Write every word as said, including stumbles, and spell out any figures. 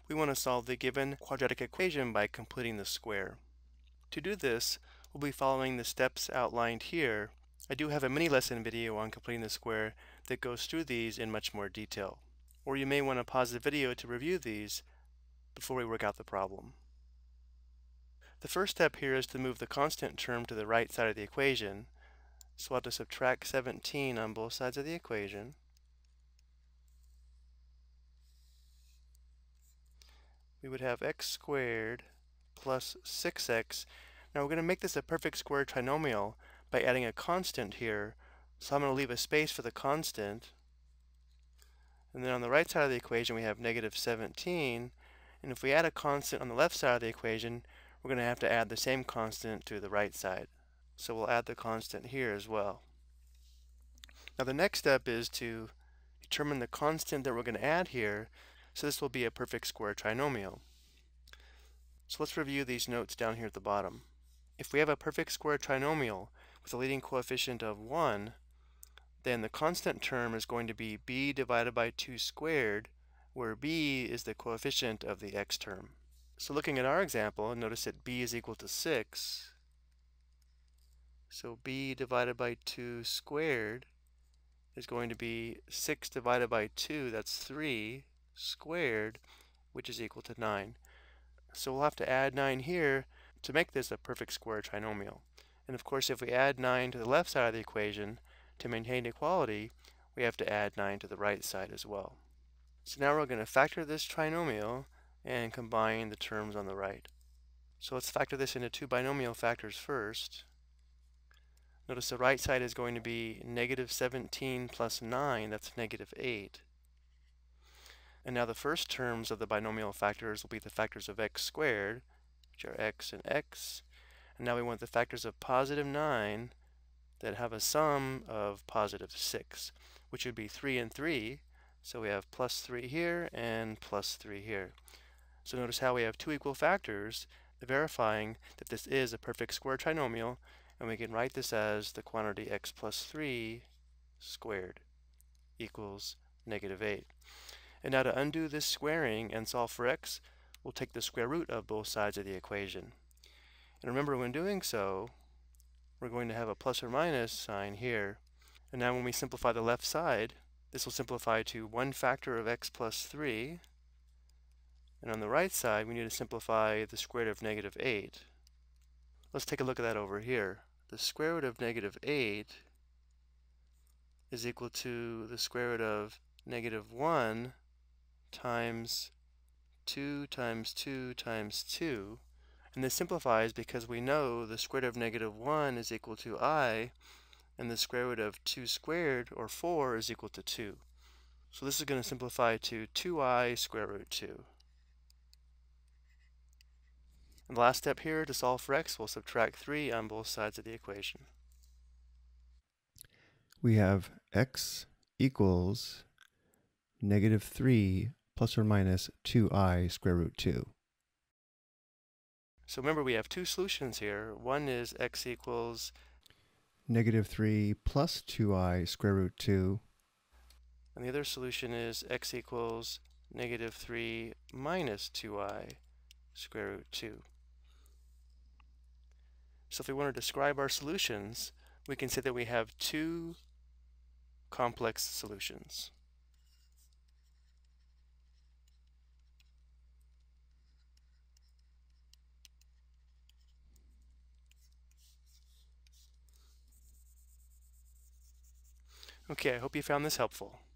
we want to solve the given quadratic equation by completing the square. To do this, we'll be following the steps outlined here. I do have a mini lesson video on completing the square that goes through these in much more detail. Or you may want to pause the video to review these before we work out the problem. The first step here is to move the constant term to the right side of the equation. So we'll have to subtract seventeen on both sides of the equation. We would have x squared plus six x. Now we're going to make this a perfect square trinomial by adding a constant here. So I'm going to leave a space for the constant. And then on the right side of the equation we have negative seventeen. And if we add a constant on the left side of the equation, we're going to have to add the same constant to the right side. So we'll add the constant here as well. Now the next step is to determine the constant that we're going to add here. So this will be a perfect square trinomial. So let's review these notes down here at the bottom. If we have a perfect square trinomial with a leading coefficient of one, then the constant term is going to be b divided by two squared, where b is the coefficient of the x term. So looking at our example, notice that b is equal to six. So b divided by two squared is going to be six divided by two, that's three, squared, which is equal to nine. So we'll have to add nine here to make this a perfect square trinomial. And of course, if we add nine to the left side of the equation, to maintain equality, we have to add nine to the right side as well. So now we're going to factor this trinomial and combine the terms on the right. So let's factor this into two binomial factors first. Notice the right side is going to be negative seventeen plus nine, that's negative eight. And now the first terms of the binomial factors will be the factors of x squared, which are x and x. And now we want the factors of positive nine that have a sum of positive six, which would be three and three. So we have plus three here and plus three here. So notice how we have two equal factors, verifying that this is a perfect square trinomial, and we can write this as the quantity x plus three squared equals negative eight. And now to undo this squaring and solve for x, we'll take the square root of both sides of the equation. And remember, when doing so, we're going to have a plus or minus sign here. And now when we simplify the left side, this will simplify to one factor of x plus three. And on the right side, we need to simplify the square root of negative eight. Let's take a look at that over here. The square root of negative eight is equal to the square root of negative one times two times two times two. And this simplifies because we know the square root of negative one is equal to I, and the square root of two squared, or four, is equal to two. So this is going to simplify to two i square root two. And the last step here, to solve for x, we'll subtract three on both sides of the equation. We have x equals negative three plus or minus two i square root two. So remember, we have two solutions here. One is x equals negative three plus two i square root two. And the other solution is x equals negative three minus two i square root two. So if we want to describe our solutions, we can say that we have two complex solutions. Okay, I hope you found this helpful.